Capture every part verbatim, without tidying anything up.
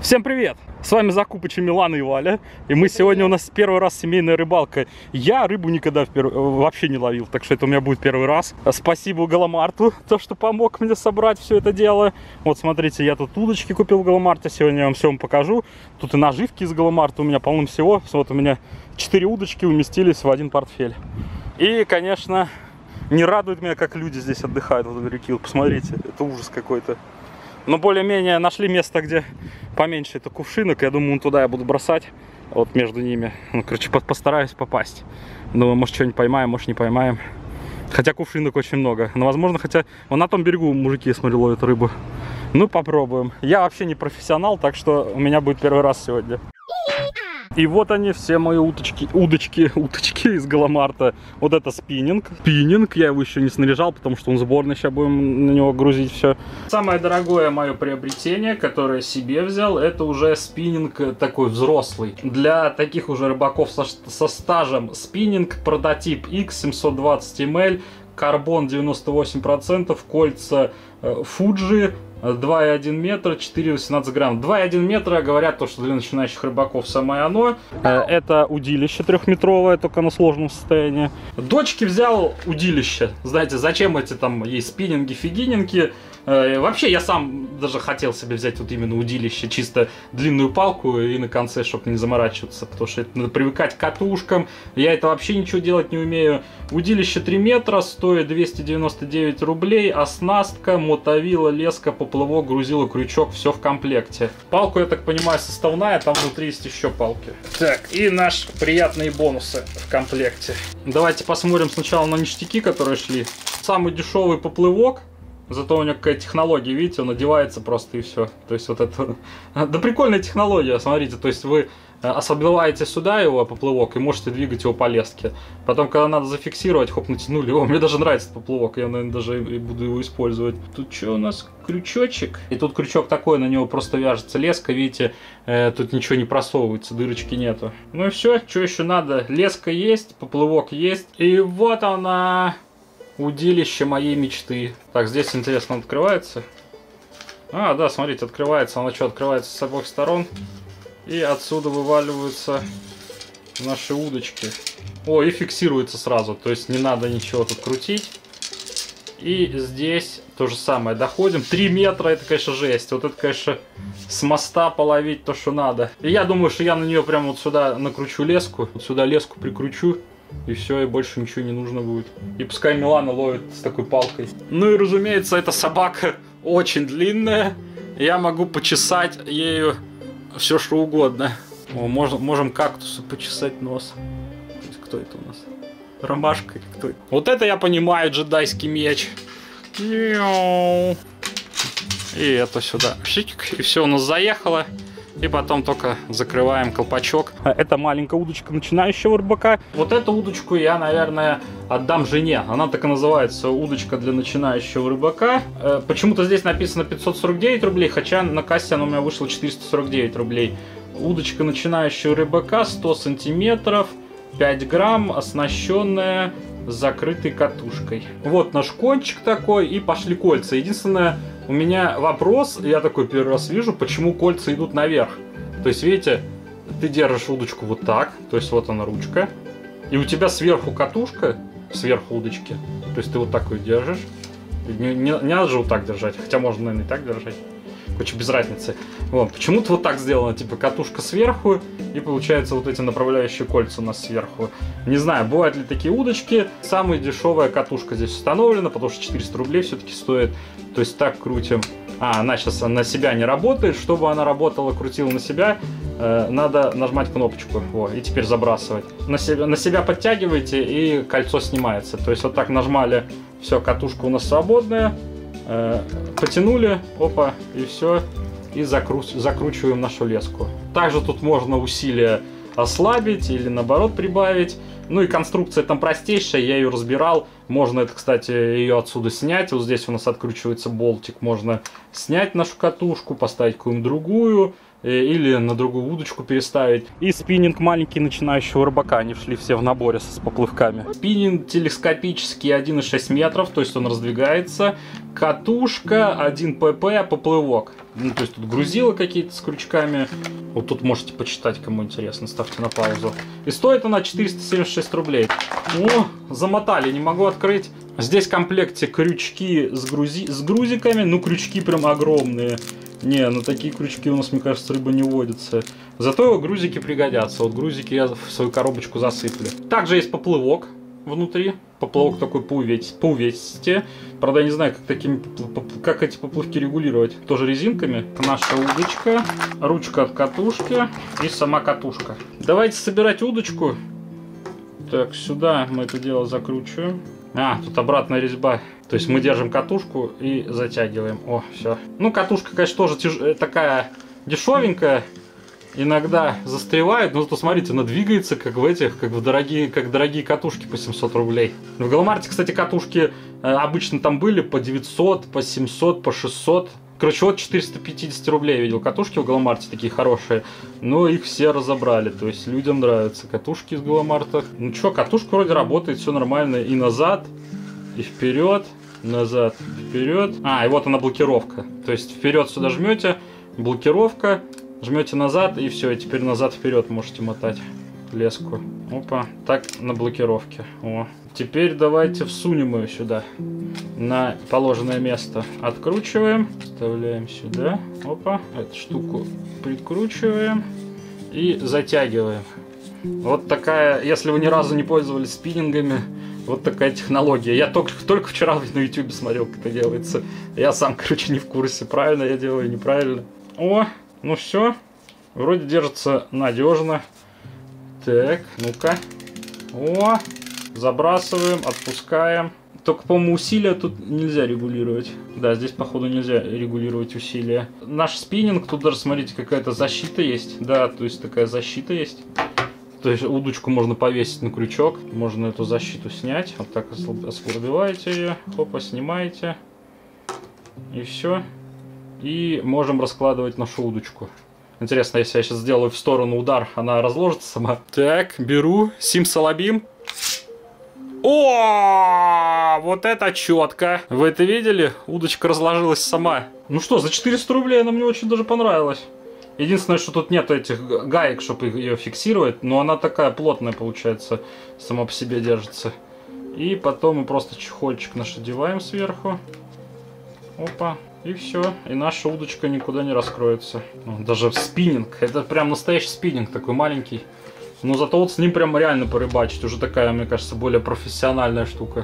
Всем привет! С вами закупычи Милана и Валя. И мы сегодня, у нас первый раз семейная рыбалка. Я рыбу никогда впер... вообще не ловил, так что это у меня будет первый раз. Спасибо Галамарту, то, что помог мне собрать все это дело. Вот смотрите, я тут удочки купил в Галамарте. Сегодня я вам все вам покажу. Тут и наживки из Галамарта у меня полным всего. Вот у меня четыре удочки уместились в один портфель. И, конечно, не радует меня, как люди здесь отдыхают в реке. Посмотрите, это ужас какой-то. Но более-менее нашли место, где поменьше это кувшинок. Я думаю, туда я буду бросать. Вот между ними. Ну, короче, постараюсь попасть. Думаю, может, что-нибудь поймаем, может, не поймаем. Хотя кувшинок очень много. Но, возможно, хотя... Вон на том берегу мужики, я смотрю, ловят рыбу. Ну, попробуем. Я вообще не профессионал, так что у меня будет первый раз сегодня. И вот они, все мои уточки, удочки, уточки из Галамарта. Вот это спиннинг. Спиннинг, я его еще не снаряжал, потому что он сборный, сейчас будем на него грузить все. Самое дорогое мое приобретение, которое себе взял, это уже спиннинг такой взрослый. Для таких уже рыбаков со, со стажем спиннинг, прототип X семьсот двадцать эм эль, карбон девяносто восемь процентов, кольца Fuji. два и один метра, четыре восемнадцать грамм. два и один метра, говорят, то, что для начинающих рыбаков самое оно. Это удилище трехметровое, только на сложном состоянии. Дочке взял удилище. Знаете, зачем эти там есть спиннинги, фигининги? Вообще, я сам даже хотел себе взять вот именно удилище, чисто длинную палку и на конце, чтобы не заморачиваться, потому что это надо привыкать к катушкам. Я это вообще ничего делать не умею. Удилище три метра, стоит двести девяносто девять рублей, оснастка, мотовила, леска, поплавок, грузило, крючок, все в комплекте. Палку, я так понимаю, составная, там внутри есть еще палки. Так, и наши приятные бонусы в комплекте. Давайте посмотрим сначала на ништяки, которые шли. Самый дешевый поплывок. Зато у него какая технология, видите, он одевается просто и все. То есть вот это... Да прикольная технология, смотрите. То есть вы ослабеваете сюда его, поплывок, и можете двигать его по леске. Потом, когда надо зафиксировать, хоп, натянули. О, мне даже нравится этот поплывок, я, наверное, даже и буду его использовать. Тут что у нас? Крючочек. И тут крючок такой, на него просто вяжется леска, видите. Э, тут ничего не просовывается, дырочки нету. Ну и все, что еще надо? Леска есть, поплывок есть. И вот она... Удилище моей мечты. Так, здесь, интересно, открывается. А, да, смотрите, открывается. Она что, открывается с обоих сторон. И отсюда вываливаются наши удочки. О, и фиксируется сразу. То есть не надо ничего тут крутить. И здесь то же самое. Доходим. три метра, это, конечно, жесть. Вот это, конечно, с моста половить то, что надо. И я думаю, что я на нее прямо вот сюда накручу леску. Вот сюда леску прикручу. И все, и больше ничего не нужно будет. И пускай Милана ловит с такой палкой. Ну и разумеется, эта собака очень длинная. Я могу почесать ею все что угодно. О, можем, можем кактусу почесать нос. Кто это у нас? Ромашка или кто это? Вот это я понимаю, джедайский меч. И это сюда. И все у нас заехало. И потом только закрываем колпачок. Это маленькая удочка начинающего рыбака. Вот эту удочку я, наверное, отдам жене. Она так и называется, удочка для начинающего рыбака. Почему-то здесь написано пятьсот сорок девять рублей, хотя на кассе она у меня вышла четыреста сорок девять рублей. Удочка начинающего рыбака, сто сантиметров, пять грамм, оснащенная закрытой катушкой. Вот наш кончик такой, и пошли кольца. Единственное, у меня вопрос, я такой первый раз вижу, почему кольца идут наверх. То есть, видите, ты держишь удочку вот так, то есть вот она ручка, и у тебя сверху катушка, сверху удочки, то есть ты вот так ее держишь. Не, не, не надо же вот так держать, хотя можно, наверное, и так держать. Короче, без разницы. Вот. Почему-то вот так сделано, типа катушка сверху, и получается вот эти направляющие кольца у нас сверху. Не знаю, бывают ли такие удочки. Самая дешевая катушка здесь установлена, потому что четыреста рублей все-таки стоит. То есть так крутим. А, она сейчас на себя не работает. Чтобы она работала, крутила на себя, э, надо нажимать кнопочку. Во, и теперь забрасывать. На себя, на себя подтягиваете, и кольцо снимается. То есть вот так нажимали, все, катушка у нас свободная. Потянули, опа, и все, и закру... закручиваем нашу леску. Также тут можно усилие ослабить или наоборот прибавить. Ну и конструкция там простейшая, я ее разбирал. Можно это, кстати, ее отсюда снять. Вот здесь у нас откручивается болтик. Можно снять нашу катушку, поставить какую-нибудь другую. или на другую удочку переставить. И спиннинг маленький начинающего рыбака, они шли все в наборе с поплывками. Спиннинг телескопический один и шесть метров, то есть он раздвигается. Катушка один пэ пэ, поплывок. Ну, то есть тут грузила какие-то с крючками. Вот тут можете почитать, кому интересно, ставьте на паузу. И стоит она четыреста семьдесят шесть рублей. О, замотали, не могу открыть. Здесь в комплекте крючки с, грузи... с грузиками, ну крючки прям огромные. Не, ну такие крючки у нас, мне кажется, рыба не водится. Зато грузики пригодятся. Вот грузики я в свою коробочку засыплю. Также есть поплывок внутри. Поплавок такой по увесисти. Правда, я не знаю, как, такими, как эти поплавки регулировать. Тоже резинками. Наша удочка, ручка от катушки и сама катушка. Давайте собирать удочку. Так, сюда мы это дело закручиваем. А, тут обратная резьба. То есть мы держим катушку и затягиваем. О, все. Ну, катушка, конечно, тоже тяж... такая дешевенькая. Иногда застревает, но зато смотрите, она двигается, как в этих, как в дорогие, как дорогие катушки по семьсот рублей. В Галамарте, кстати, катушки э, обычно там были по девятьсот, по семьсот, по шестьсот. Короче, вот четыреста пятьдесят рублей я видел катушки в Галамарте, такие хорошие. Но их все разобрали, то есть людям нравятся катушки из Галамарта. Ну что, катушка вроде работает, все нормально. И назад, и вперед, назад, вперед. А, и вот она блокировка. То есть вперед сюда жмете, блокировка. Жмете назад, и все, и теперь назад-вперед можете мотать леску. Опа, так на блокировке. О. Теперь давайте всунем ее сюда, на положенное место. Откручиваем, вставляем сюда. Опа, эту штуку прикручиваем и затягиваем. Вот такая, если вы ни разу не пользовались спиннингами, вот такая технология. Я только, только вчера на ютубе смотрел, как это делается. Я сам, короче, не в курсе, правильно я делаю, неправильно. О! Ну все, вроде держится надежно. Так, ну-ка. О, забрасываем, отпускаем. Только, по-моему, усилия тут нельзя регулировать. Да, здесь, походу, нельзя регулировать усилия. Наш спиннинг, тут даже, смотрите, какая-то защита есть. Да, то есть такая защита есть. То есть удочку можно повесить на крючок. Можно эту защиту снять. Вот так ослабеваете ее. Хопа, снимаете. И все. И можем раскладывать нашу удочку. Интересно, если я сейчас сделаю в сторону удар, она разложится сама. Так, беру симсалабим. О, вот это четко. Вы это видели? Удочка разложилась сама. Ну что, за четыреста рублей она мне очень даже понравилась. Единственное, что тут нет этих гаек, чтобы ее фиксировать. Но она такая плотная, получается, сама по себе держится. И потом мы просто чехольчик наш одеваем сверху. Опа. И все, и наша удочка никуда не раскроется. Даже спиннинг, это прям настоящий спиннинг, такой маленький. Но зато вот с ним прям реально порыбачить, уже такая, мне кажется, более профессиональная штука.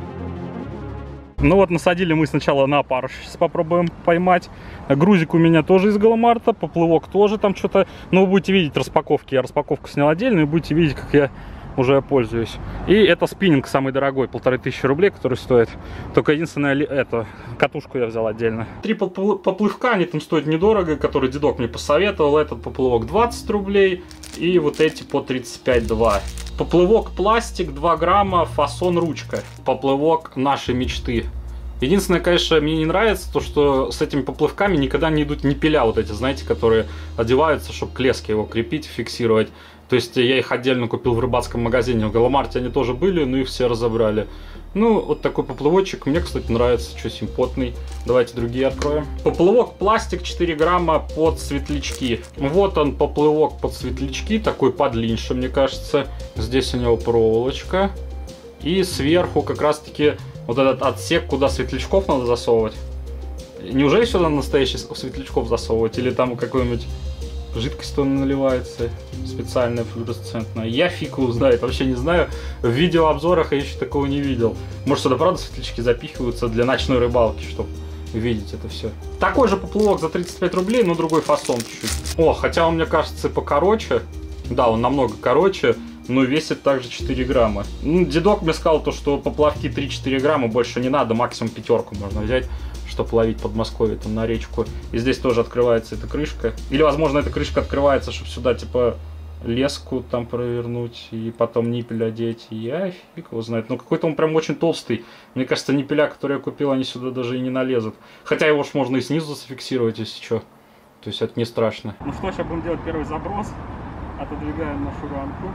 Ну вот, насадили мы сначала на опарыш, сейчас попробуем поймать. Грузик у меня тоже из Галамарта, поплывок тоже там что-то. Но вы будете видеть распаковки, я распаковку снял отдельно, и будете видеть, как я уже пользуюсь. И это спиннинг самый дорогой, полторы тысячи рублей, который стоит. Только единственное, это, катушку я взял отдельно. Три поплывка, они там стоят недорого, который дедок мне посоветовал. Этот поплывок двадцать рублей, и вот эти по тридцать пять два. Поплывок пластик, два грамма, фасон ручка. Поплывок нашей мечты. Единственное, конечно, мне не нравится то, что с этими поплывками никогда не идут ниппеля вот эти, знаете, которые одеваются, чтобы к леске его крепить, фиксировать. То есть я их отдельно купил в рыбацком магазине. В Галамарте они тоже были, но их все разобрали. Ну, вот такой поплывочек. Мне, кстати, нравится, что симпотный. Давайте другие откроем. Поплывок пластик четыре грамма под светлячки. Вот он, поплывок под светлячки. Такой подлиннее, мне кажется. Здесь у него проволочка. И сверху как раз-таки вот этот отсек, куда светлячков надо засовывать. Неужели сюда настоящий светлячков засовывать? Или там какой-нибудь... жидкость то наливается, специальная флуоресцентная. Я фиг его знает, вообще не знаю. В видеообзорах я еще такого не видел. Может, сюда правда светлячки запихиваются для ночной рыбалки, чтобы видеть это все. Такой же поплывок за тридцать пять рублей, но другой фасон чуть-чуть. О, хотя он, мне кажется, покороче. Да, он намного короче, но весит также четыре грамма. Ну, дедок мне сказал, то, что поплавки три-четыре грамма больше не надо, максимум пятерку можно взять, чтобы ловить Подмосковье там на речку. И здесь тоже открывается эта крышка. Или, возможно, эта крышка открывается, чтобы сюда, типа, леску там провернуть и потом ниппель одеть. Я фиг его знает. Но какой-то он прям очень толстый. Мне кажется, ниппеля, которые я купил, они сюда даже и не налезут. Хотя его ж можно и снизу зафиксировать, если что. То есть это не страшно. Ну что, сейчас будем делать первый заброс. Отодвигаем нашу рамку.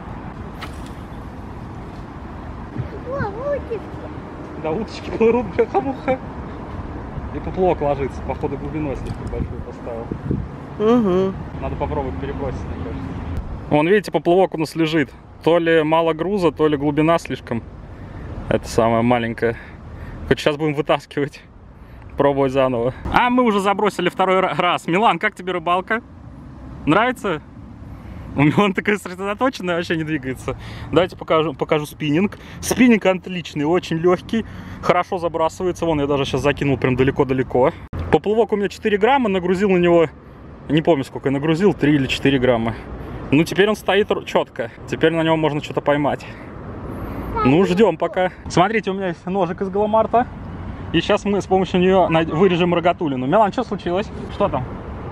О, уточки. Да, уточки плывут, бляха-муха. И поплавок ложится. Походу глубиной слишком большую поставил. Угу. Надо попробовать перебросить, мне кажется. Вон, видите, поплавок у нас лежит. То ли мало груза, то ли глубина слишком. Это самое маленькое. Хоть сейчас будем вытаскивать. Пробовать заново. А мы уже забросили второй раз. Милан, как тебе рыбалка? Нравится? У Милана такая сосредоточенная, вообще не двигается. Давайте покажу, покажу спиннинг. Спиннинг отличный, очень легкий. Хорошо забрасывается. Вон, я даже сейчас закинул прям далеко-далеко. Поплавок у меня четыре грамма. Нагрузил на него, не помню сколько я нагрузил, три или четыре грамма. Ну, теперь он стоит четко. Теперь на него можно что-то поймать. Ну, ждем пока. Смотрите, у меня есть ножик из Галамарта. И сейчас мы с помощью нее вырежем рогатулину. Милан, что случилось? Что там?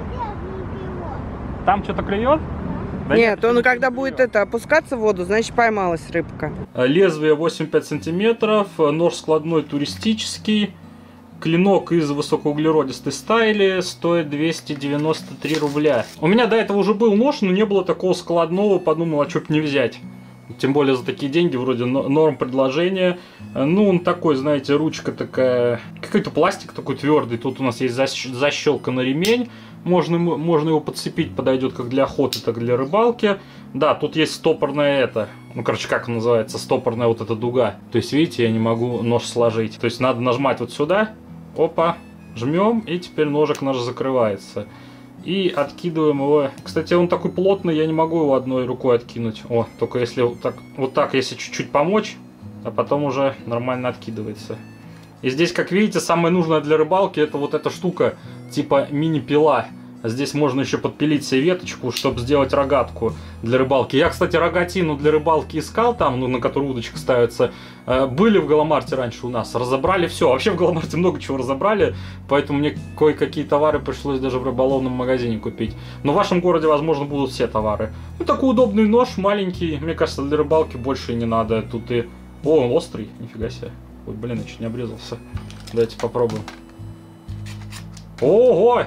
Там что-то клюет? Да нет, он когда будет это опускаться в воду, значит поймалась рыбка. Лезвие восемь пять сантиметров, нож складной туристический, клинок из высокоуглеродистой стали, стоит двести девяносто три рубля. У меня до этого уже был нож, но не было такого складного, подумал, а что бы не взять. Тем более за такие деньги, вроде норм предложения. Ну, он такой, знаете, ручка такая, какой-то пластик такой твердый. Тут у нас есть защелка на ремень. Можно, можно его подцепить, подойдет как для охоты, так и для рыбалки. Да, тут есть стопорная это, ну, короче, как она называется, стопорная вот эта дуга. То есть, видите, я не могу нож сложить. То есть, надо нажимать вот сюда, опа, жмем, и теперь ножик наш закрывается. И откидываем его. Кстати, он такой плотный, я не могу его одной рукой откинуть. О, только если вот так, вот так если чуть-чуть помочь, а потом уже нормально откидывается. И здесь, как видите, самое нужное для рыбалки это вот эта штука, типа мини-пила. Здесь можно еще подпилить себе веточку, чтобы сделать рогатку для рыбалки. Я, кстати, рогатину для рыбалки искал там, ну, на которую удочка ставится. Были в Галамарте раньше у нас, разобрали все. Вообще в Галамарте много чего разобрали, поэтому мне кое-какие товары пришлось даже в рыболовном магазине купить. Но в вашем городе, возможно, будут все товары. Ну, такой удобный нож, маленький. Мне кажется, для рыбалки больше не надо. Тут и... О, он острый, нифига себе. Ой, блин, я чуть не обрезался. Давайте попробуем. Ого!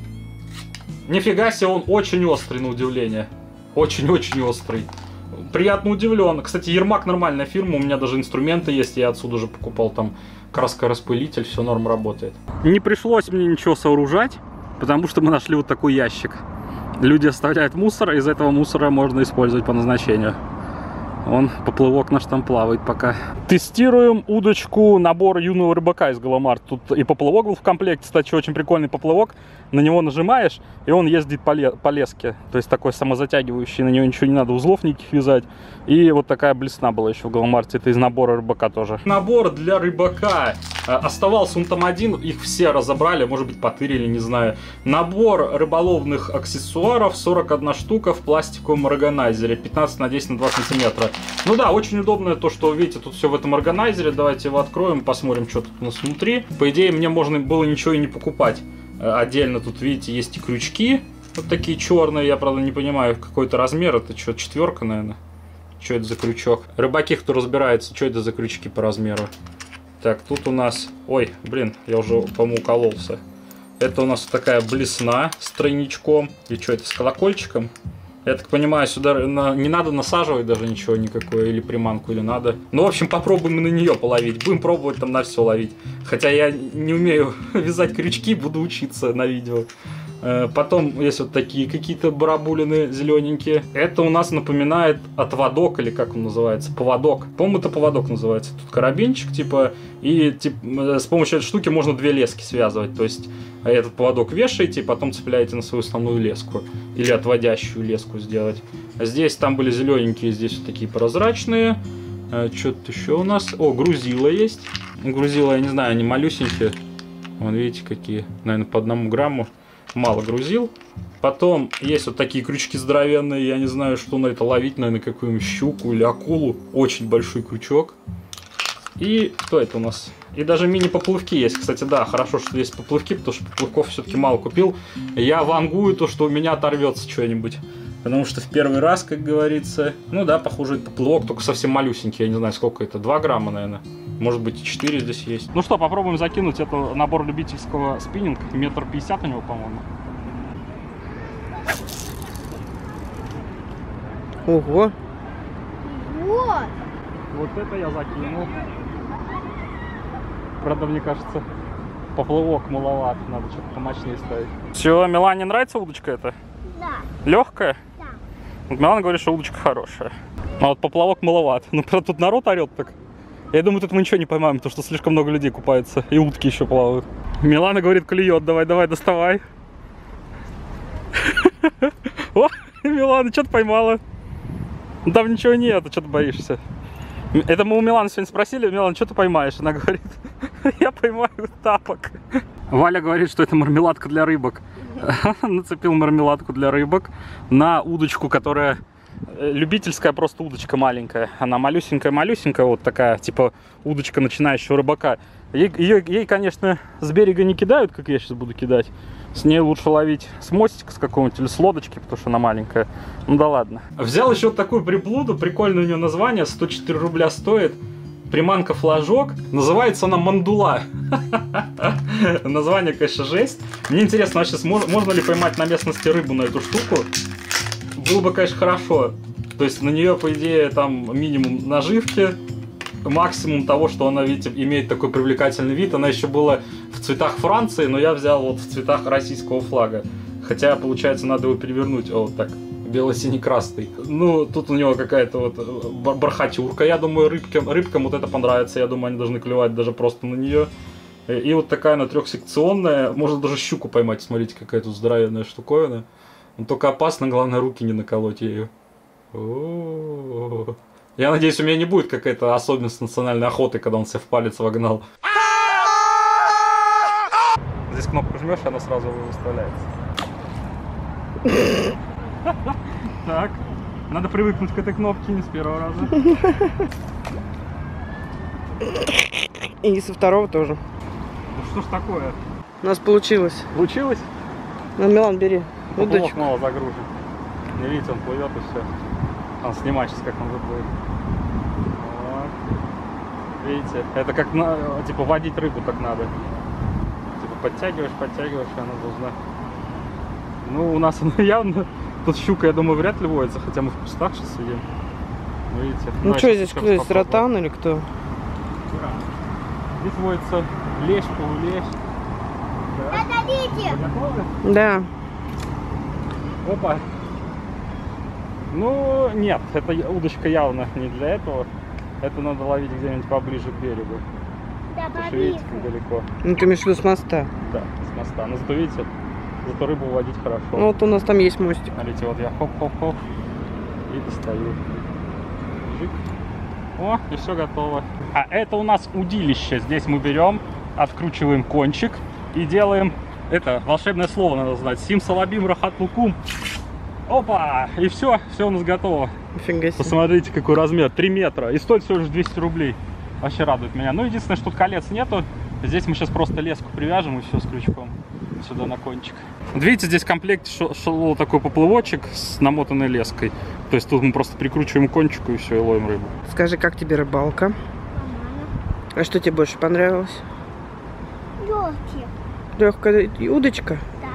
Нифига себе, он очень острый, на удивление. Очень-очень острый. Приятно удивлен. Кстати, Ермак нормальная фирма, у меня даже инструменты есть, я отсюда же покупал там краскораспылитель, все норм работает. Не пришлось мне ничего сооружать, потому что мы нашли вот такой ящик. Люди оставляют мусор, из этого мусора можно использовать по назначению. Он, поплывок наш там плавает пока. Тестируем удочку, набор юного рыбака из Галамарт. Тут и поплывок был в комплекте, кстати, очень прикольный поплывок. На него нажимаешь, и он ездит по, ле по леске. То есть такой самозатягивающий, на него ничего не надо, узлов никаких вязать. И вот такая блесна была еще в Галамарте, это из набора рыбака тоже. Набор для рыбака. Оставался он там один, их все разобрали, может быть потырили, не знаю. Набор рыболовных аксессуаров, сорок одна штука в пластиковом органайзере, пятнадцать на десять на два сантиметра. Ну да, очень удобно то, что, видите, тут все в этом органайзере. Давайте его откроем, посмотрим, что тут у нас внутри. По идее, мне можно было ничего и не покупать. Отдельно тут, видите, есть и крючки. Вот такие черные, я, правда, не понимаю, какой-то размер. Это что, четверка, наверное? Что это за крючок? Рыбаки, кто разбирается, что это за крючки по размеру? Так, тут у нас... Ой, блин, я уже, по-моему, укололся. Это у нас такая блесна с тройничком. И что, это с колокольчиком? Я так понимаю, сюда не надо насаживать даже ничего никакое, или приманку, или надо. Ну, в общем, попробуем на нее половить. Будем пробовать там на все ловить. Хотя я не умею вязать крючки, буду учиться на видео. Потом есть вот такие какие-то барабулины зелененькие. Это у нас напоминает отводок, или как он называется, поводок. По-моему, это поводок называется. Тут карабинчик, типа, и типа, с помощью этой штуки можно две лески связывать. То есть этот поводок вешаете и потом цепляете на свою основную леску. Или отводящую леску сделать. Здесь там были зелененькие, здесь вот такие прозрачные. Что-то еще у нас. О, грузила есть. Грузила, я не знаю, они малюсенькие. Вон, видите, какие. Наверное, по одному грамму. Мало грузил. Потом есть вот такие крючки здоровенные. Я не знаю, что на это ловить. Наверное, какую-нибудь щуку или акулу. Очень большой крючок. И что это у нас? И даже мини-поплывки есть. Кстати, да, хорошо, что есть поплывки, потому что поплывков все-таки мало купил. Я вангую то, что у меня оторвется что-нибудь. Потому что в первый раз, как говорится... Ну да, похоже, это поплывок, только совсем малюсенький. Я не знаю, сколько это. два грамма, наверное. Может быть, и четыре здесь есть. Ну что, попробуем закинуть. Это набор любительского спиннинга. Метр пятьдесят у него, по-моему. Ого. Вот. Вот это я закинул. Правда, мне кажется, поплавок маловат. Надо что-то помощнее ставить. Все, Милане нравится удочка эта? Да. Легкая? Да. Вот Милана говорит, что удочка хорошая. А вот поплавок маловат. Ну, правда, тут народ орет так. Я думаю, тут мы ничего не поймаем, потому что слишком много людей купается. И утки еще плавают. Милана говорит, клюет. Давай, давай, доставай. О, Милана, что-то поймала. Там ничего нет, а что ты боишься? Это мы у Миланы сегодня спросили, Милана, что ты поймаешь? Она говорит, я поймаю тапок. Валя говорит, что это мармеладка для рыбок. Нацепил мармеладку для рыбок на удочку, которая любительская, просто удочка маленькая. Она малюсенькая-малюсенькая, вот такая, типа удочка начинающего рыбака. Ей, ее, ей, конечно, с берега не кидают, как я сейчас буду кидать. С ней лучше ловить с мостика с какого-нибудь или с лодочки, потому что она маленькая. Ну да ладно. Взял еще вот такую приблуду, прикольное у нее название, сто четыре рубля стоит. Приманка флажок. Называется она мандула. Название, конечно, жесть. Мне интересно, вообще можно ли поймать на местности рыбу на эту штуку? Было бы, конечно, хорошо. То есть на нее, по идее, там минимум наживки. Максимум того, что она, видите, имеет такой привлекательный вид. Она еще была в цветах Франции, но я взял вот в цветах российского флага. Хотя, получается, надо его перевернуть. О, вот так. Бело-синий-красный. Ну, тут у него какая-то вот бархатюрка. Я думаю, рыбкам, рыбкам вот это понравится. Я думаю, они должны клевать даже просто на нее. И вот такая она трехсекционная. Можно даже щуку поймать. Смотрите, какая тут здоровенная штуковина. Но только опасно, главное, руки не наколоть ею. О-о-о. Я надеюсь, у меня не будет какая-то особенность национальной охоты, когда он себя в палец вогнал. Здесь кнопку жмешь, она сразу выставляется. Так, надо привыкнуть к этой кнопке не с первого раза. И со второго тоже. Ну что ж такое? У нас получилось. Получилось? Ну, Милан, бери Удочку удочку. мало загружен. Не видите, он плывет и все. Он снимать сейчас, как он выплывет. Вот. Видите, это как на, типа водить рыбу так надо. Типа подтягиваешь, подтягиваешь, и она должна. Ну, у нас она явно. Тут щука, я думаю, вряд ли водится, хотя мы в кустах сейчас сидим. Ну, видите. Ну а что, сейчас здесь еще кто есть, попробую. ротан или кто? Здесь водится лещ, полулещ. Да. Подавите. Вы готовы? Да. Опа. Ну, нет, эта удочка явно не для этого. Это надо ловить где-нибудь поближе к берегу. Да, Потому что видите, как побите. далеко. Ну ты имеешь в виду с моста. Да, с моста. Но зато видите, зато рыбу водить хорошо. Ну вот у нас там есть мостик. Смотрите, вот я хоп-хоп-хоп и достаю. Жик. О, и все готово. А это у нас удилище. Здесь мы берем, откручиваем кончик и делаем, это волшебное слово надо знать, симсалабим рахат лукум. Опа! И все, все у нас готово. Нифига себе. Посмотрите, какой размер, три метра. И стоит всего лишь двести рублей. Вообще радует меня. Ну, единственное, что тут колец нету. Здесь мы сейчас просто леску привяжем и все с крючком сюда на кончик. Вот видите, здесь в комплекте шел такой поплывочек с намотанной леской. То есть тут мы просто прикручиваем кончику и все, и ловим рыбу. Скажи, как тебе рыбалка? Нормально. А что тебе больше понравилось? Легкие. Легкая удочка? Да.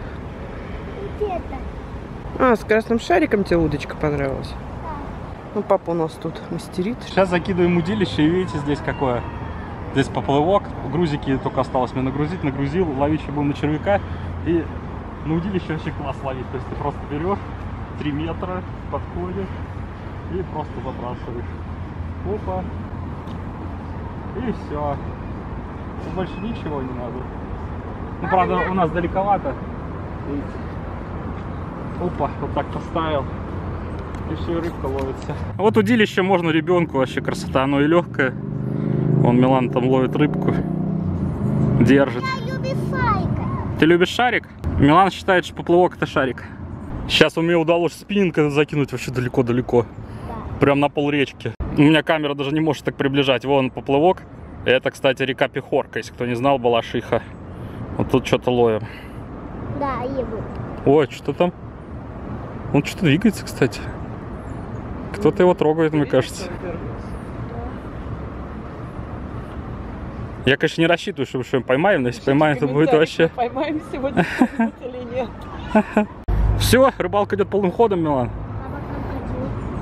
Вот это. А, с красным шариком тебе удочка понравилась? Да. Ну, папа у нас тут мастерит. Сейчас закидываем удилище, и видите, здесь какое. Здесь поплывок. Грузики только осталось мне нагрузить. Нагрузил, ловить еще будем на червяка. И на удилище вообще класс ловить. То есть ты просто берешь три метра, подходишь и просто забрасываешь. Опа. И все. Больше ничего не надо. Ну, правда, у нас далековато. Видите? Опа, вот так поставил. И все, и рыбка ловится. Вот удилище можно ребенку, вообще красота. Оно и легкое. Вон Милан там ловит рыбку. Держит. Я люблю шарика. Ты любишь шарик? Милан считает, что поплавок это шарик. Сейчас у меня удалось спиннинг закинуть вообще далеко-далеко. Да. Прям на пол речки. У меня камера даже не может так приближать. Вон поплавок. Это, кстати, река Пехорка. Если кто не знал, Балашиха. Вот тут что-то ловим. Да, его. Ой, что там? Он что-то двигается, кстати. Кто-то его трогает, мне кажется. Я, конечно, не рассчитываю, что мы что-нибудь поймаем, но если поймаем, то будет вообще... Поймаем сегодня или нет. Все, рыбалка идет полным ходом, Милан. Папа, как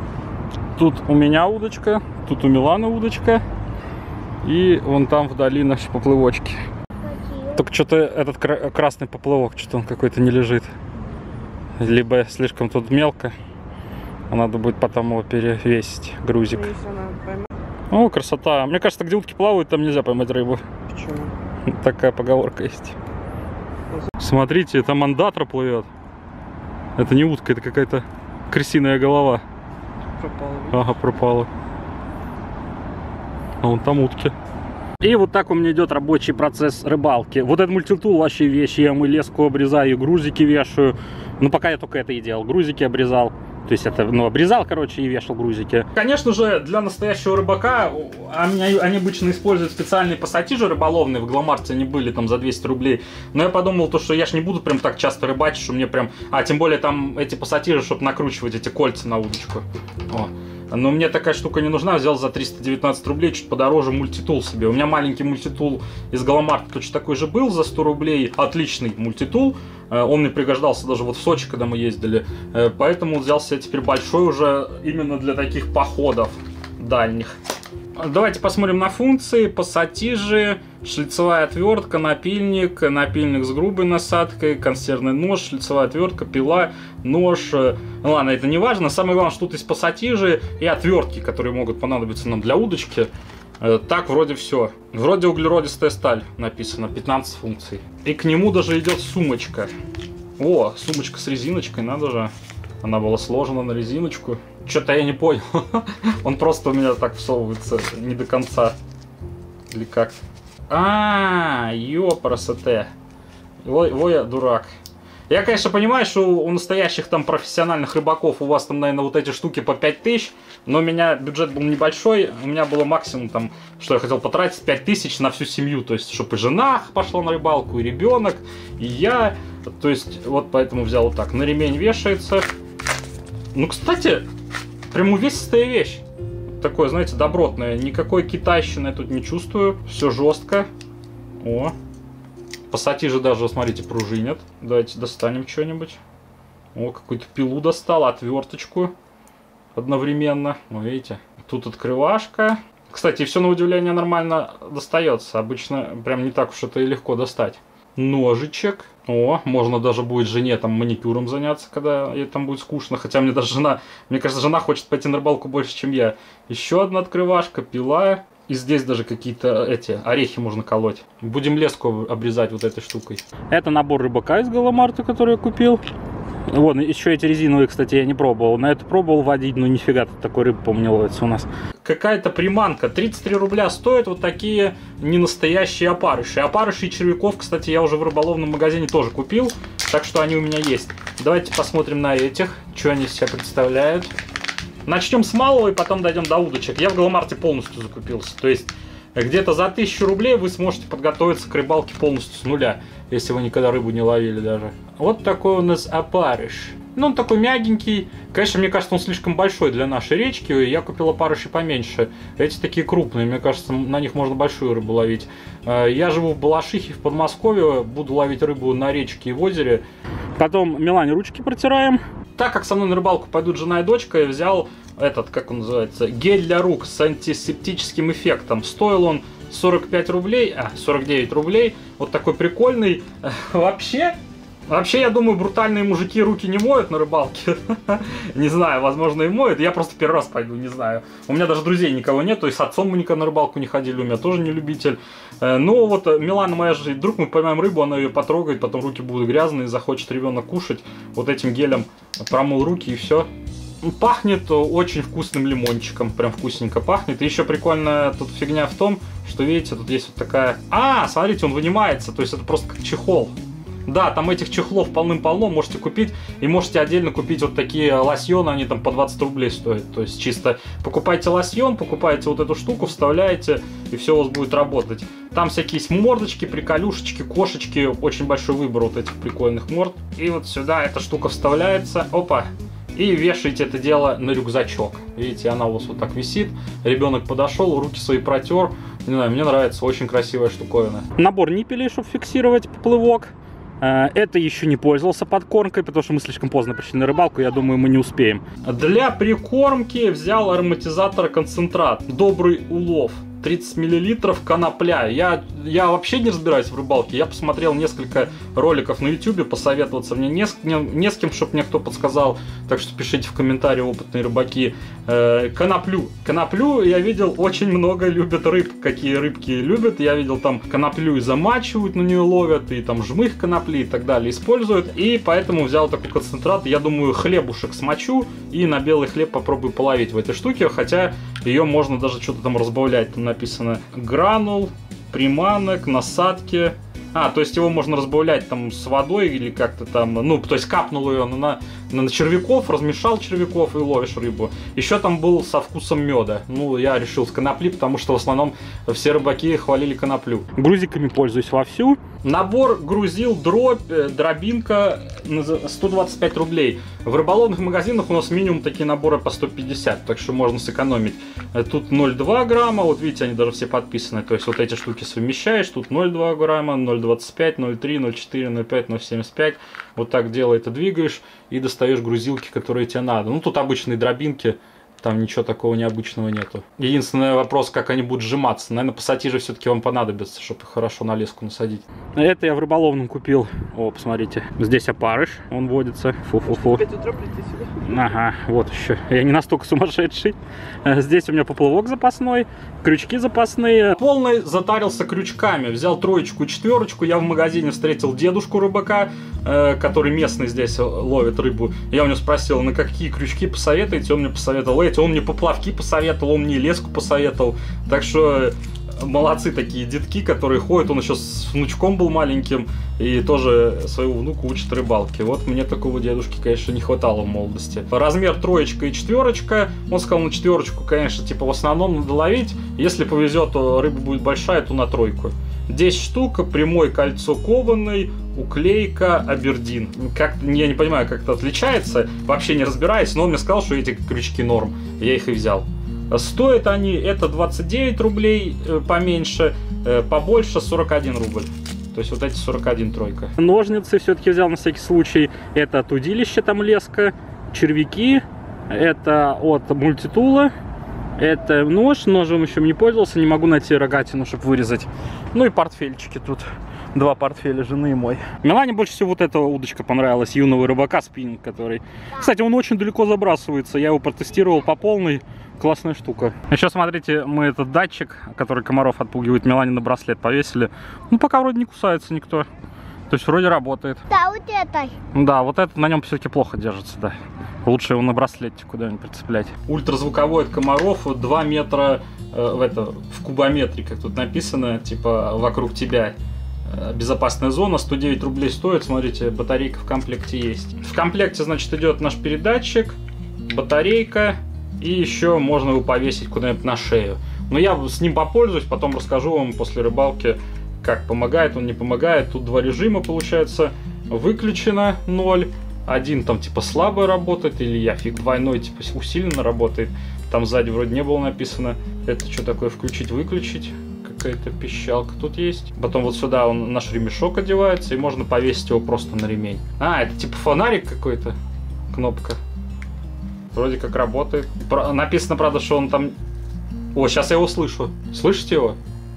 Тут у меня удочка, тут у Миланы удочка. И вон там вдали наши поплывочки. Какие? Только что-то этот кра- красный поплывок, что-то он какой-то не лежит. Либо слишком тут мелко, а надо будет потом его перевесить, грузик. Ну, если она поймает. О, красота. Мне кажется, где утки плавают, там нельзя поймать рыбу. Почему? Такая поговорка есть. Смотрите, это мандатра плывет. Это не утка, это какая-то крысиная голова. Пропала. Ага, пропала. А вон там утки. И вот так у меня идет рабочий процесс рыбалки. Вот этот мультитул вообще вещь. Я ему леску обрезаю, грузики вешаю. Ну, пока я только это и делал. Грузики обрезал. То есть это, ну, обрезал, короче, и вешал грузики. Конечно же, для настоящего рыбака они, они обычно используют специальные пассатижи рыболовные. В Галамарте они были там за двести рублей. Но я подумал, то, что я ж не буду прям так часто рыбачить, что мне прям... А, тем более там эти пассатижи, чтобы накручивать эти кольца на удочку. О. Но мне такая штука не нужна, взял за триста девятнадцать рублей, чуть подороже мультитул себе. У меня маленький мультитул из Галамарта точно такой же был за сто рублей. Отличный мультитул. Он мне пригождался даже вот в Сочи, когда мы ездили. Поэтому взял себе теперь большой уже именно для таких походов дальних. Давайте посмотрим на функции. Пассатижи, шлицевая отвертка, напильник, напильник с грубой насадкой, консервный нож, шлицевая отвертка, пила, нож. Ну ладно, это не важно. Самое главное, что тут есть пассатижи и отвертки, которые могут понадобиться нам для удочки. Так, вроде все. Вроде углеродистая сталь написано, пятнадцать функций. И к нему даже идет сумочка. О, сумочка с резиночкой, надо же. Она была сложена на резиночку. Что-то я не понял. Он просто у меня так всовывается не до конца. Или как? А, ёпарасоте. Ой, ой, я дурак. Я, конечно, понимаю, что у настоящих там профессиональных рыбаков у вас там, наверное, вот эти штуки по пять тысяч, но у меня бюджет был небольшой, у меня было максимум там, что я хотел потратить, пять тысяч на всю семью, то есть, чтобы и жена пошла на рыбалку, и ребенок, и я, то есть, вот поэтому взял вот так, на ремень вешается. Ну, кстати, прям увесистая вещь, такое, знаете, добротное, никакой китайщины тут не чувствую, все жестко, о. Пассатижи даже, смотрите, пружинят. Давайте достанем что-нибудь. О, какую-то пилу достал, отверточку одновременно. Ну, видите, тут открывашка. Кстати, все на удивление нормально достается. Обычно прям не так уж это и легко достать. Ножичек. О, можно даже будет жене там маникюром заняться, когда ей там будет скучно. Хотя мне даже жена, мне кажется, жена хочет пойти на рыбалку больше, чем я. Еще одна открывашка, пила. И здесь даже какие-то эти орехи можно колоть. Будем леску обрезать вот этой штукой. Это набор рыбака из Галамарта, который я купил. Вон, еще эти резиновые, кстати, я не пробовал. На это пробовал водить, но нифига тут такой рыбы, по-моему, не ловится у нас. Какая-то приманка. тридцать три рубля стоят вот такие ненастоящие опарыши. Опарыши и червяков, кстати, я уже в рыболовном магазине тоже купил. Так что они у меня есть. Давайте посмотрим на этих, что они из себя представляют. Начнем с малого и потом дойдем до удочек. Я в Галамарте полностью закупился. То есть где-то за тысячу рублей вы сможете подготовиться к рыбалке полностью с нуля, если вы никогда рыбу не ловили даже. Вот такой у нас опарыш. Ну, он такой мягенький. Конечно, мне кажется, он слишком большой для нашей речки. Я купил опарыши поменьше. Эти такие крупные. Мне кажется, на них можно большую рыбу ловить. Я живу в Балашихе, в Подмосковье. Буду ловить рыбу на речке и в озере. Потом Милане ручки протираем. Так как со мной на рыбалку пойдут жена и дочка, я взял этот, как он называется, гель для рук с антисептическим эффектом. Стоил он сорок пять рублей, а, сорок девять рублей. Вот такой прикольный. Вообще, вообще, я думаю, брутальные мужики руки не моют на рыбалке. Не знаю, возможно, и моют. Я просто первый раз пойду, не знаю. У меня даже друзей никого нет, то есть с отцом мы никогда на рыбалку не ходили, у меня тоже не любитель. Ну вот Милана моя же, вдруг мы поймаем рыбу, она ее потрогает, потом руки будут грязные, захочет ребенок кушать. Вот этим гелем промыл руки и все. Пахнет очень вкусным лимончиком, прям вкусненько пахнет. И еще прикольная тут фигня в том, что видите, тут есть вот такая... А, смотрите, он вынимается, то есть это просто как чехол. Да, там этих чехлов полным-полно, можете купить. И можете отдельно купить вот такие лосьоны, они там по двадцать рублей стоят. То есть чисто покупайте лосьон, покупаете вот эту штуку, вставляете, и все у вас будет работать. Там всякие есть мордочки, приколюшечки, кошечки, очень большой выбор вот этих прикольных морд. И вот сюда эта штука вставляется, опа. И вешаете это дело на рюкзачок. Видите, она у вас вот так висит. Ребенок подошел, руки свои протер. Не знаю, мне нравится, очень красивая штуковина. Набор ниппелей, чтобы фиксировать поплывок. Это еще не пользовался подкормкой, потому что мы слишком поздно пришли на рыбалку, я думаю, мы не успеем. Для прикормки взял ароматизатор концентрат. Добрый улов. тридцать миллилитров конопля. Я, я вообще не разбираюсь в рыбалке. Я посмотрел несколько роликов на ютубе, посоветоваться мне не с, не, не с кем, чтобы мне кто подсказал. Так что пишите в комментарии, опытные рыбаки. Э, коноплю. Коноплю я видел, очень много любят рыб. Какие рыбки любят. Я видел, там коноплю и замачивают, на нее ловят, и там жмых конопли и так далее используют. И поэтому взял такой концентрат. Я думаю, хлебушек смочу и на белый хлеб попробую половить в этой штуке. Хотя ее можно даже что-то там разбавлять. Там написано гранул, приманок, насадки. А, то есть его можно разбавлять там с водой или как-то там, ну, то есть капнул ее на, на, на червяков, размешал червяков и ловишь рыбу. Еще там был со вкусом меда. Ну, я решил с конопли, потому что в основном все рыбаки хвалили коноплю. Грузиками пользуюсь вовсю. Набор грузил, дробь, дробинка сто двадцать пять рублей. В рыболовных магазинах у нас минимум такие наборы по сто пятьдесят, так что можно сэкономить. Тут ноль целых два грамма, вот видите, они даже все подписаны. То есть вот эти штуки совмещаешь, тут ноль целых два грамма, ноль целых двадцать пять, ноль целых три, ноль целых четыре, ноль целых пять, ноль целых семьдесят пять. Вот так делай, это двигаешь и достаешь грузилки, которые тебе надо. Ну тут обычные дробинки. Там ничего такого необычного нету. Единственный вопрос, как они будут сжиматься. Наверное, пассатижи все-таки вам понадобится, чтобы хорошо на леску насадить. Это я в рыболовном купил. О, посмотрите. Здесь опарыш, он водится. Фу-фу-фу. Ага, вот еще. Я не настолько сумасшедший. Здесь у меня поплавок запасной, крючки запасные. Полный затарился крючками. Взял троечку и четверочку. Я в магазине встретил дедушку рыбака, который местный здесь ловит рыбу. Я у него спросил, на какие крючки посоветуете. Он мне посоветовал эти. Он мне поплавки посоветовал, он мне леску посоветовал. Так что молодцы такие детки, которые ходят. Он еще с внучком был маленьким и тоже своего внука учит рыбалке. Вот мне такого дедушки, конечно, не хватало в молодости. Размер троечка и четверочка. Он сказал, на четверочку, конечно, типа в основном надо ловить. Если повезет, то рыба будет большая, то на тройку. десять штук, прямой кольцо кованый, уклейка, абердин. Как, я не понимаю, как это отличается, вообще не разбираюсь, но он мне сказал, что эти крючки норм, я их и взял. Стоят они, это двадцать девять рублей, поменьше, побольше сорок один рубль. То есть вот эти сорок один тройка. Ножницы все-таки взял на всякий случай. Это от удилища, там леска, червяки, это от мультитула. Это нож, ножом еще не пользовался, не могу найти рогатину, чтобы вырезать. Ну и портфельчики тут. Два портфеля жены и мой. Милане больше всего вот эта удочка понравилась, юного рыбака, спиннинг который. Кстати, он очень далеко забрасывается, я его протестировал по полной. Классная штука. Еще смотрите, мы этот датчик, который комаров отпугивает, Милане на браслет повесили. Ну пока вроде не кусается никто. То есть вроде работает. Да, вот это. Да, вот это на нем все-таки плохо держится, да. Лучше его на браслете куда-нибудь прицеплять. Ультразвуковой от комаров два метра э, в, это, в кубометре, как тут написано, типа вокруг тебя. Безопасная зона, сто девять рублей стоит. Смотрите, батарейка в комплекте есть. В комплекте, значит, идет наш передатчик, батарейка. И еще можно его повесить куда-нибудь на шею. Но я с ним попользуюсь, потом расскажу вам после рыбалки, как помогает он, не помогает. Тут два режима получается. Выключено ноль. Один там типа слабо работает, или я фиг двойной типа усиленно работает. Там сзади вроде не было написано. Это что такое включить-выключить? Какая-то пищалка тут есть. Потом вот сюда он, наш ремешок одевается, и можно повесить его просто на ремень. А, это типа фонарик какой-то. Кнопка. Вроде как работает. Про... Написано, правда, что он там... О, сейчас я его слышу. Слышите его?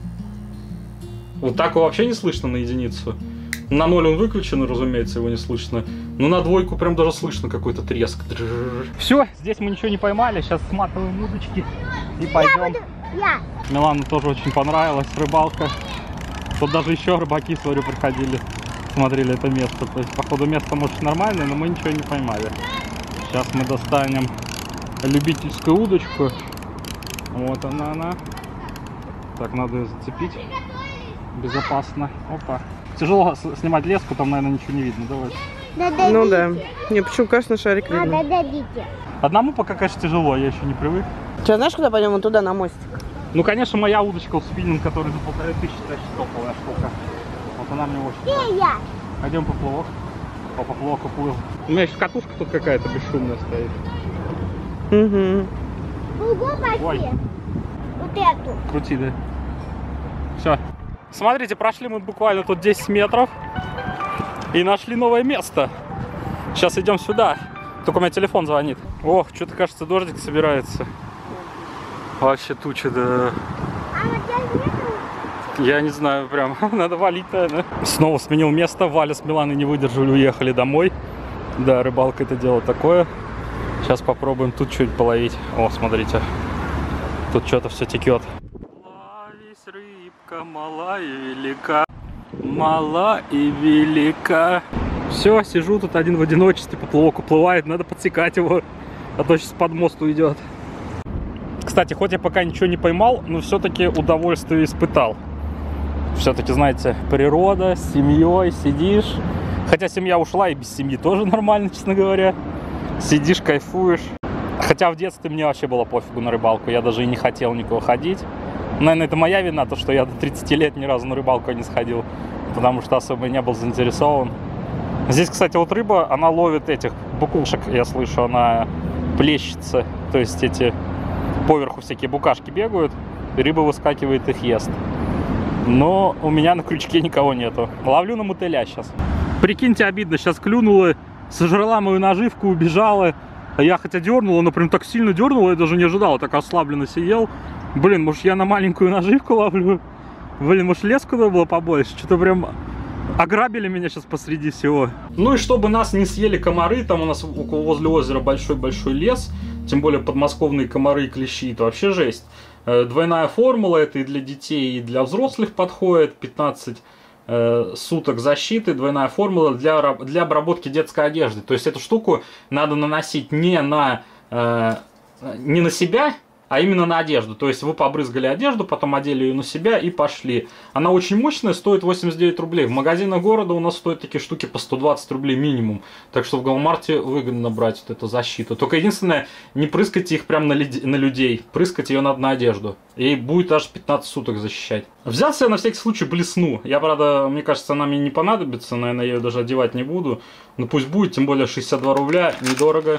Вот так его вообще не слышно на единицу. На ноль он выключен, разумеется, его не слышно. Но на двойку прям даже слышно какой-то треск. Все, здесь мы ничего не поймали. Сейчас сматываем удочки и пойдем. Я буду... Я. Милану тоже очень понравилась рыбалка. Тут даже еще рыбаки, смотрю, приходили, смотрели это место. То есть, походу, место может нормальное, но мы ничего не поймали. Сейчас мы достанем любительскую удочку. Вот она, она. Так, надо ее зацепить безопасно. Опа. Тяжело снимать леску, там, наверное, ничего не видно. Давайте. Да, ну да. Не, почему, конечно, шарик а, видно. да, дадите. Одному пока, конечно, тяжело, я еще не привык. Сейчас знаешь, куда пойдем? Вон туда, на мостик. Ну, конечно, моя удочка в спиннинг, который за полторы тысячи, значит, топовая штука. Вот она мне очень Где я? Пойдем поплавок. О, поплавок уплыл. У меня еще катушка тут какая-то бесшумная стоит. Угу. Кругом пошли. Ой. Вот эту. Крути, да. Все. Смотрите, прошли мы буквально тут десять метров. И нашли новое место. Сейчас идем сюда. Только у меня телефон звонит. Ох, что-то кажется, дождик собирается. Вообще туча, да. А вот здесь нету? Я не знаю, прям надо валить, наверное. Снова сменил место. Валя с Миланой не выдержали, уехали домой. Да, рыбалка это дело такое. Сейчас попробуем тут что-нибудь половить. О, смотрите. Тут что-то все текет. Ловись, рыбка, мала и велика. Мала и велика. Все, сижу тут один в одиночестве, поплавок уплывает. Надо подсекать его, а то сейчас под мост уйдет. Кстати, хоть я пока ничего не поймал, но все-таки удовольствие испытал. Все-таки, знаете, природа, с семьей сидишь. Хотя семья ушла, и без семьи тоже нормально, честно говоря. Сидишь, кайфуешь. Хотя в детстве мне вообще было пофигу на рыбалку. Я даже и не хотел никого ходить. Наверное, это моя вина, то, что я до тридцати лет ни разу на рыбалку не сходил. Потому что особо не был заинтересован. Здесь, кстати, вот рыба, она ловит этих букушек. Я слышу, она плещется. То есть эти поверху всякие букашки бегают. И рыба выскакивает, их ест. Но у меня на крючке никого нету. Ловлю на мотыля сейчас. Прикиньте, обидно. Сейчас клюнула, сожрала мою наживку, убежала. А я хотя дернула, но прям так сильно дернула, я даже не ожидал. Так ослабленно сидел. Блин, может я на маленькую наживку ловлю? Блин, может леску надо было побольше? Что-то прям ограбили меня сейчас посреди всего. Ну и чтобы нас не съели комары, там у нас около возле озера большой-большой лес. Тем более подмосковные комары и клещи, это вообще жесть. Двойная формула, это и для детей, и для взрослых подходит. пятнадцать э, суток защиты, двойная формула для, для обработки детской одежды. То есть эту штуку надо наносить не на, э, не на себя, а именно на одежду. То есть вы побрызгали одежду, потом одели ее на себя и пошли. Она очень мощная, стоит восемьдесят девять рублей. В магазинах города у нас стоят такие штуки по сто двадцать рублей минимум. Так что в Галмарте выгодно брать вот эту защиту. Только единственное, не прыскайте их прямо на, на людей. Прыскать ее надо на одежду. И будет аж пятнадцать суток защищать. Взял себе на всякий случай блесну. Я, правда, мне кажется, она мне не понадобится. Наверное, я ее даже одевать не буду. Но пусть будет, тем более шестьдесят два рубля. Недорого.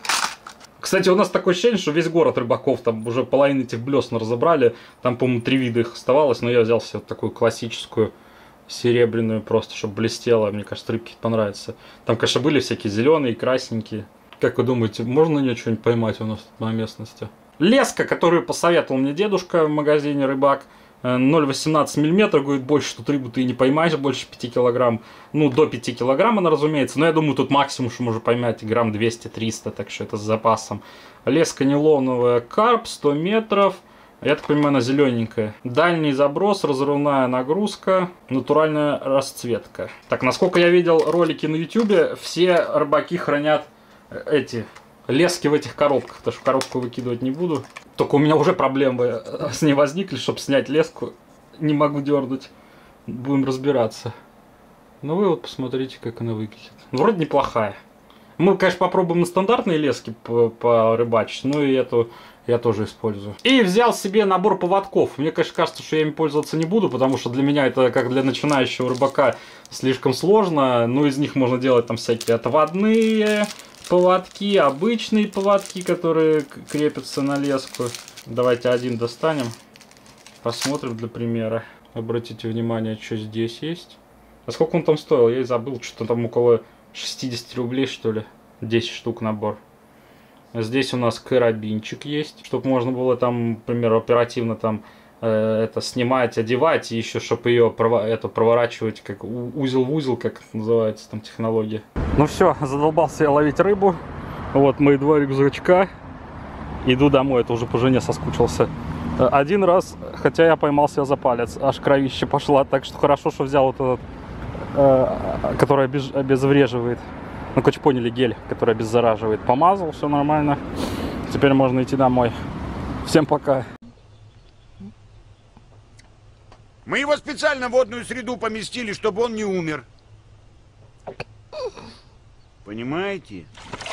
Кстати, у нас такое ощущение, что весь город рыбаков, там уже половину этих блесн разобрали. Там, по-моему, три вида их оставалось, но я взял себе вот такую классическую, серебряную, просто, чтобы блестела. Мне кажется, рыбки понравятся. Там, конечно, были всякие зеленые, красненькие. Как вы думаете, можно на нее что-нибудь поймать у нас тут на местности? Леска, которую посоветовал мне дедушка в магазине «Рыбак», ноль восемнадцать миллиметров, говорит, больше тут рыбу ты и не поймаешь, больше пяти килограмм. Ну, до пяти килограмм она, разумеется. Но я думаю, тут максимум, что можно поймать, грамм двести-триста, так что это с запасом. Леска нейлоновая, карп, сто метров. Я так понимаю, она зелененькая. Дальний заброс, разрывная нагрузка, натуральная расцветка. Так, насколько я видел ролики на ютубе, все рыбаки хранят эти лески в этих коробках, потому что в коробку выкидывать не буду. Только у меня уже проблемы с ней возникли, чтобы снять леску. Не могу дернуть. Будем разбираться. Ну вы вот посмотрите, как она выглядит. Вроде неплохая. Мы, конечно, попробуем на стандартные лески порыбачить, но и эту я тоже использую. И взял себе набор поводков. Мне, конечно, кажется, что я ими пользоваться не буду, потому что для меня это, как для начинающего рыбака, слишком сложно. Но из них можно делать там всякие отводные поводки, обычные поводки, которые крепятся на леску. Давайте один достанем. Посмотрим для примера. Обратите внимание, что здесь есть. А сколько он там стоил? Я и забыл. Что-то там около шестидесяти рублей, что ли. десять штук набор. Здесь у нас карабинчик есть. Чтобы можно было там, например, оперативно там э, это снимать, одевать. И еще, чтобы ее прово это, проворачивать как узел в узел, как называется там технология. Ну все, задолбался я ловить рыбу. Вот мои два рюкзачка. Иду домой, это уже по жене соскучился. Один раз, хотя я поймал себя за палец, аж кровище пошла. Так что хорошо, что взял вот этот, э, который обез обезвреживает. Ну, короче, поняли, гель, который обеззараживает. Помазал, все нормально. Теперь можно идти домой. Всем пока. Мы его специально в водную среду поместили, чтобы он не умер. Понимаете?